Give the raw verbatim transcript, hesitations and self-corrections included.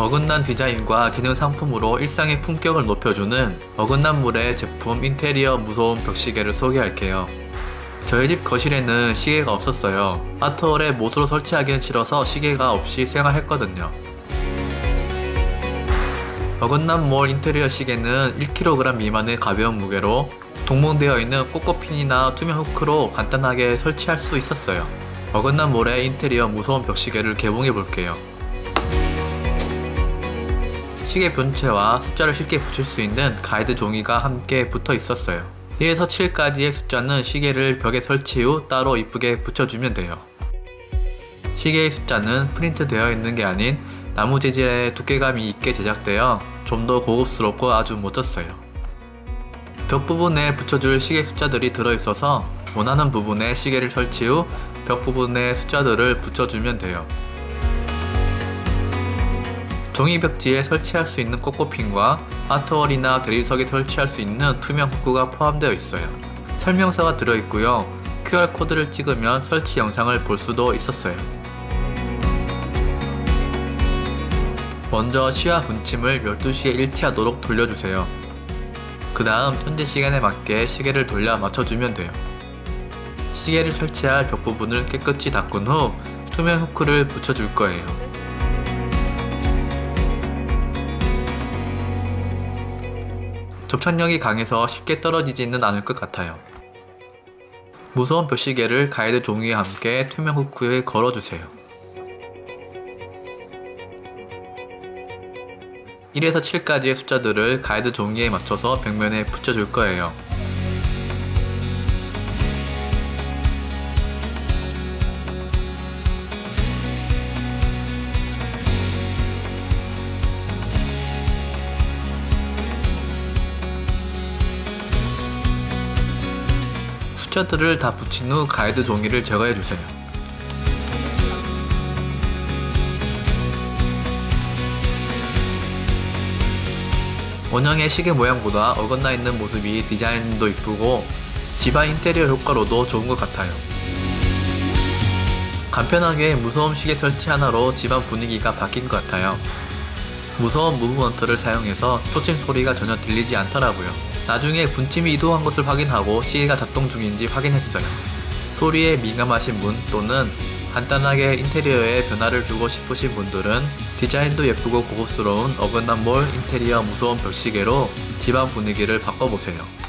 어긋난 디자인과 기능 상품으로 일상의 품격을 높여주는 어긋난 물의 제품 인테리어 무소음 벽시계를 소개할게요. 저희 집 거실에는 시계가 없었어요. 아트홀에 못으로 설치하기는 싫어서 시계가 없이 생활했거든요. 어긋난 몰 인테리어 시계는 일 킬로그램 미만의 가벼운 무게로 동봉되어 있는 꼬꼬핀이나 투명 후크로 간단하게 설치할 수 있었어요. 어긋난 몰의 인테리어 무소음 벽시계를 개봉해 볼게요. 시계 본체와 숫자를 쉽게 붙일 수 있는 가이드 종이가 함께 붙어 있었어요. 일에서 칠까지의 숫자는 시계를 벽에 설치 후 따로 이쁘게 붙여주면 돼요. 시계의 숫자는 프린트 되어 있는 게 아닌 나무 재질의 두께감이 있게 제작되어 좀 더 고급스럽고 아주 멋졌어요. 벽 부분에 붙여줄 시계 숫자들이 들어있어서 원하는 부분에 시계를 설치 후 벽 부분에 숫자들을 붙여주면 돼요. 종이 벽지에 설치할 수 있는 꼬꼬핀과 아트월이나 대리석에 설치할 수 있는 투명 후크가 포함되어 있어요. 설명서가 들어있고요. 큐알 코드를 찍으면 설치 영상을 볼 수도 있었어요. 먼저 시와 분침을 열두 시에 일치하도록 돌려주세요. 그 다음 현재 시간에 맞게 시계를 돌려 맞춰주면 돼요. 시계를 설치할 벽 부분을 깨끗이 닦은 후 투명 후크를 붙여줄 거예요. 접착력이 강해서 쉽게 떨어지지는 않을 것 같아요. 무소음 벽시계를 가이드 종이와 함께 투명 후크에 걸어주세요. 일에서 칠까지의 숫자들을 가이드 종이에 맞춰서 벽면에 붙여줄 거예요. 숫자들을 다 붙인 후 가이드 종이를 제거해주세요. 원형의 시계 모양보다 어긋나 있는 모습이 디자인도 이쁘고 집안 인테리어 효과로도 좋은 것 같아요. 간편하게 무소음 시계 설치 하나로 집안 분위기가 바뀐 것 같아요. 무소음 무브먼트를 사용해서 초침 소리가 전혀 들리지 않더라고요. 나중에 분침이 이동한 것을 확인하고 시계가 작동 중인지 확인했어요. 소리에 민감하신 분 또는 간단하게 인테리어에 변화를 주고 싶으신 분들은 디자인도 예쁘고 고급스러운 어긋난 몰 인테리어 무소음 벽시계로 집안 분위기를 바꿔보세요.